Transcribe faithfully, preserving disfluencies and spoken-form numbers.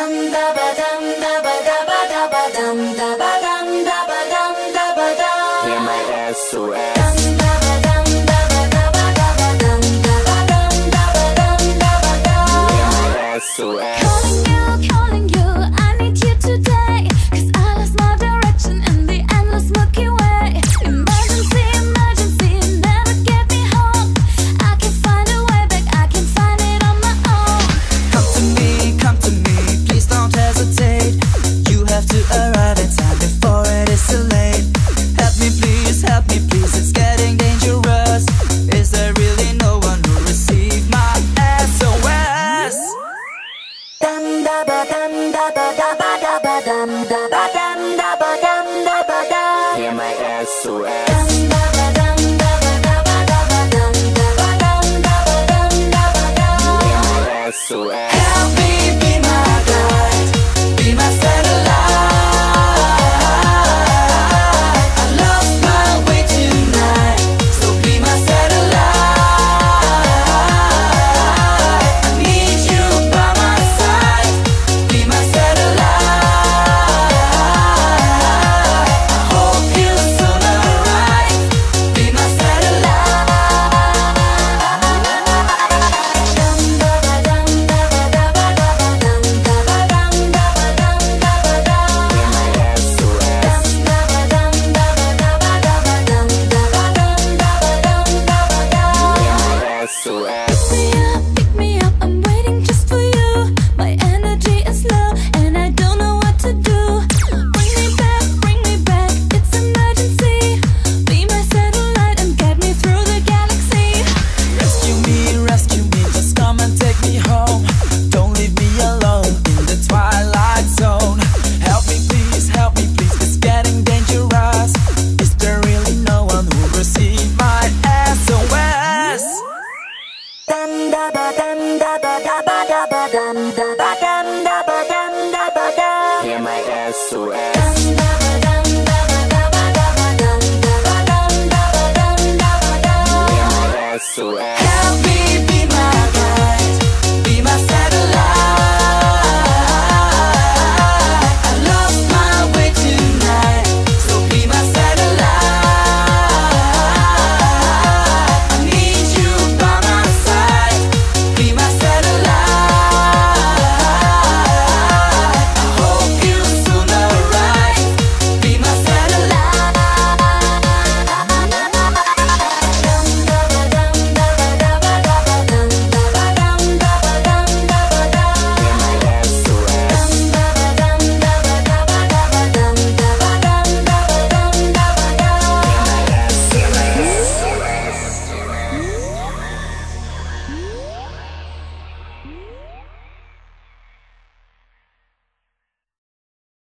Hear my S O S. S O S. Calling you, calling you, I need you today. Cause I lost my direction in the endless Milky Way. Emergency, emergency, never get me home. I can find a way back, I can find it on my own. Come to me, come to me, please don't hesitate. You have to arrive in time before it is too late. Help me please, help me please, it's getting dangerous. Is there really no one who received my S O S? Dum da ba dum da ba da ba da ba dum da ba dum da ba dum da ba da. Hear my S O S. Dum da ba dum da ba da ba da ba dum da ba dum da ba dum da ba da. Hear my S O S. Help me